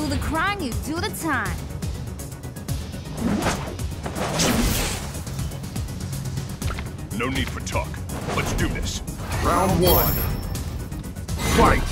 Do the crime, you do the time. No need for talk. Let's do this. Round one. Fight!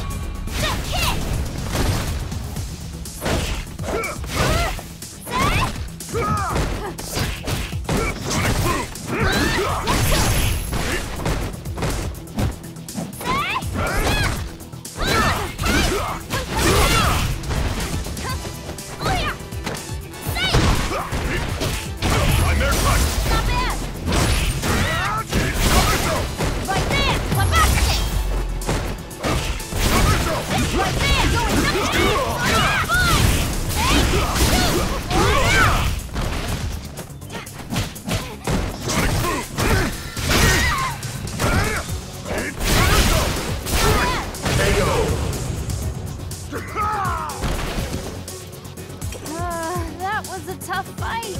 That was a tough fight.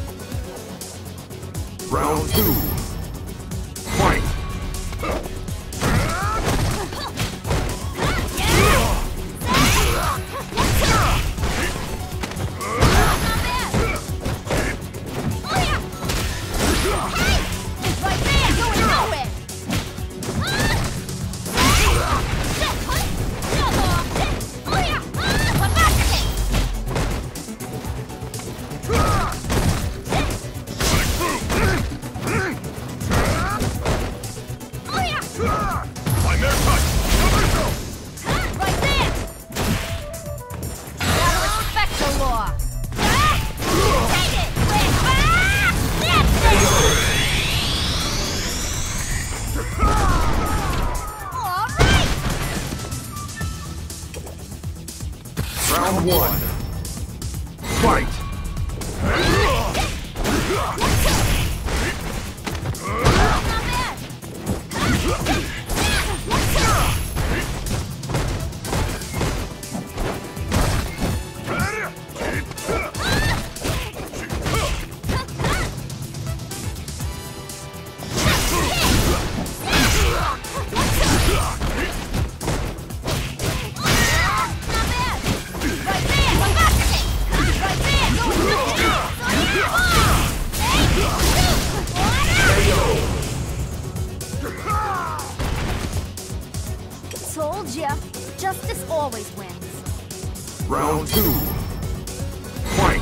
Round two. Fight! Round one. Fight! Told ya, justice always wins. Round two. Fight!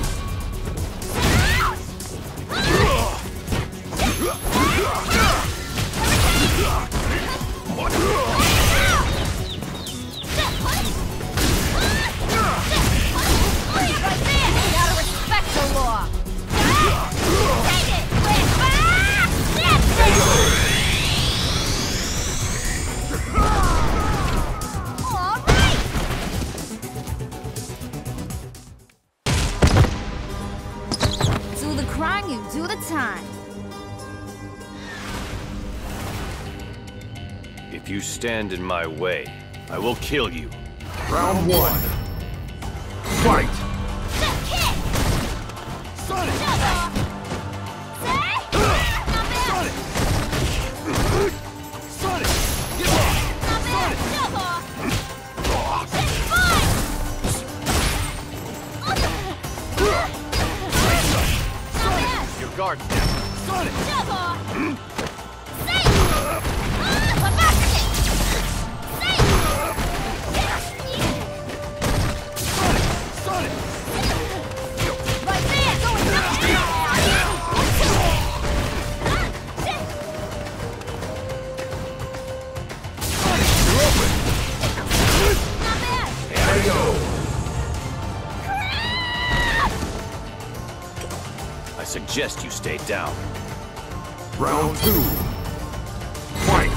Gotta respect the law. Do the crime, you do the time. If you stand in my way, I will kill you. Round one. Fight! Your guard down. I suggest you stay down. Round two. Fight!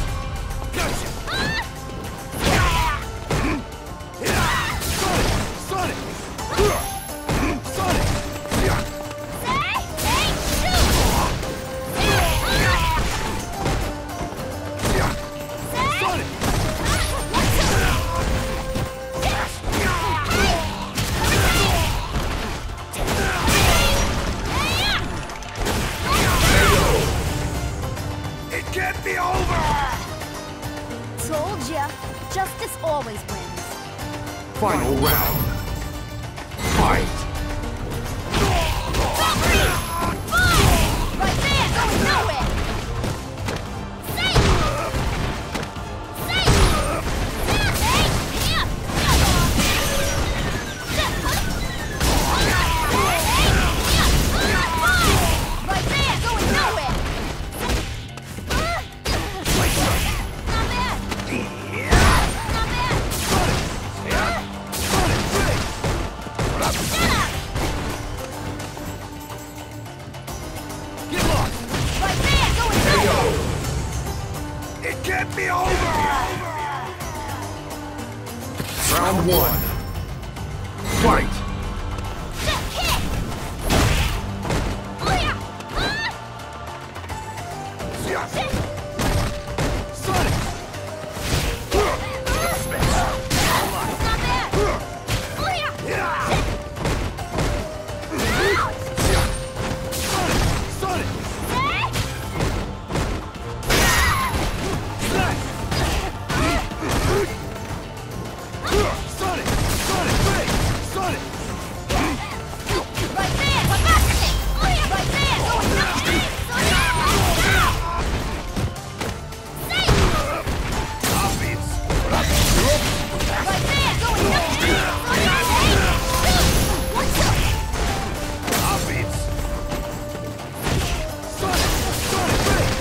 Can't be over! Told ya, justice always wins. Final round. Fight! Fight! Right there, going nowhere! Right there, going nowhere! Not bad! Not bad! Shut up! Get lost! Right there, going nowhere! It can't be over! Round 1. Fight! Kick! Oh yeah! Sonic! Not bad! Oh yeah! Sonic! Sonic! Sonic! Break! Sonic! Right there! What about the thing? Oh yeah! Right there! Going nowhere! Offense! Right there! Going nowhere! What's up? Offense! Sonic! Sonic! Break!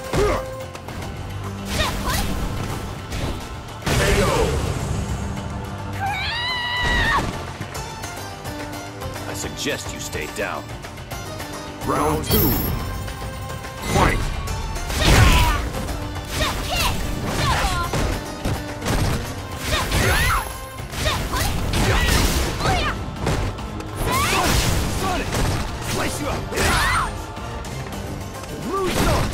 KO! I suggest you stay down. Round 2. Fight! Sonic! Slice you up! Moonsault!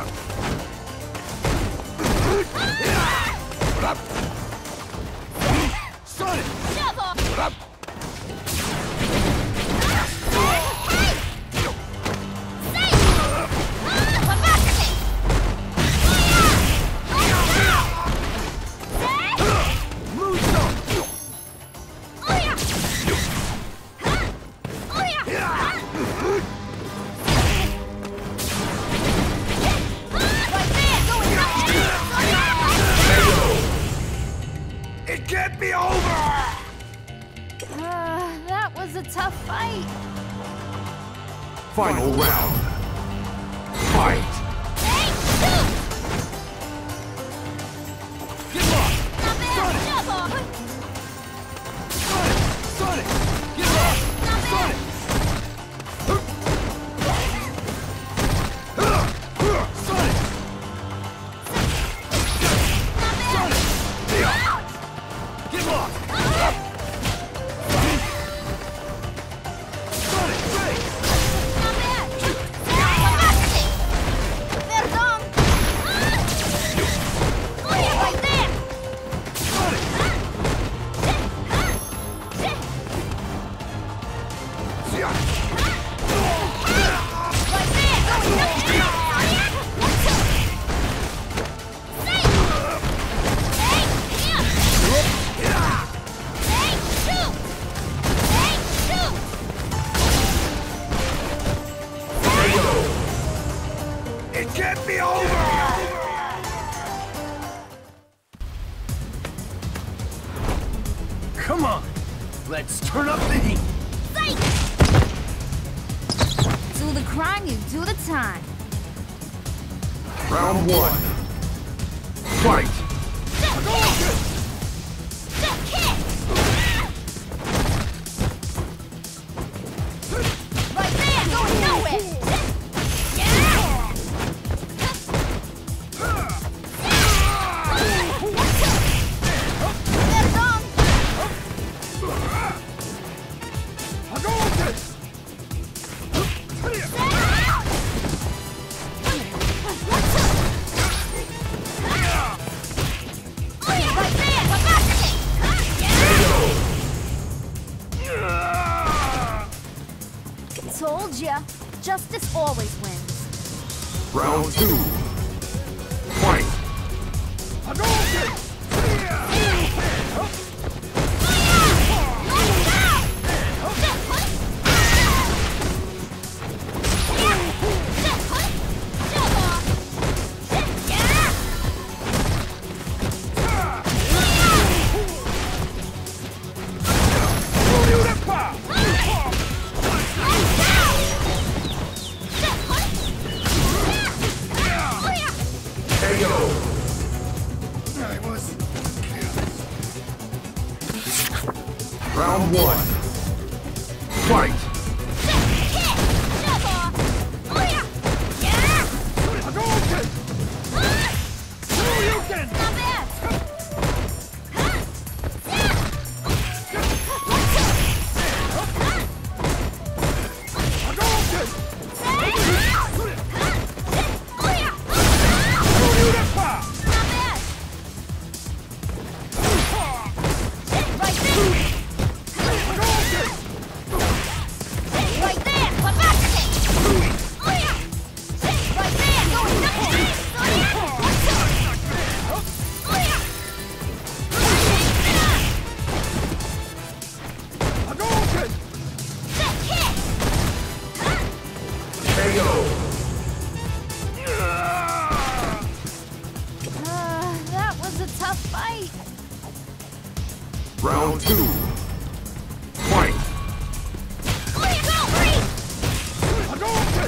Sonic! Moonsault! It can't be over! That was a tough fight. Final round. Fight! Get lost! Not bad. Sonic! Sonic! Get lost! Sonic! Sonic! Sonic! Get lost! Sonic! Break! Not bad. Perdón. Oh yeah, right there. Sonic! Right there, going nowhere. What's up? It can't be over! Come on! Let's turn up the heat! Do the crime, you do the time. Round 1. Fight! Right there, going nowhere. Perdón. I'll go with this! Right there, what about the thing? Told ya, justice always wins. Round 2. Fight! I'll go with this! Round 1. Fight! Hadouken! Shoryuken! Hadouken! Shoryuken! That was a tough fight. Round 2. Fight! Hadouken!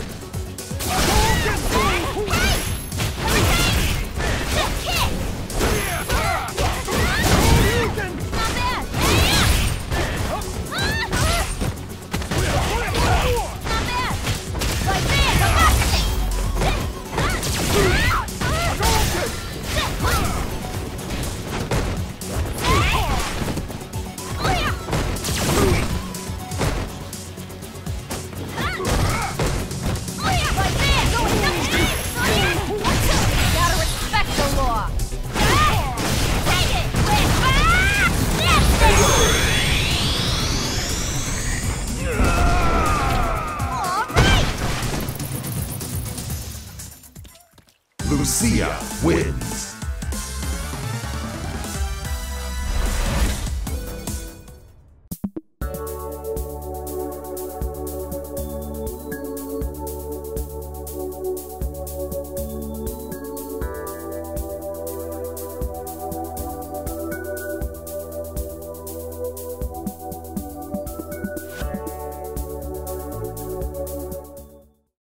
Gotta respect the law. Lucia wins.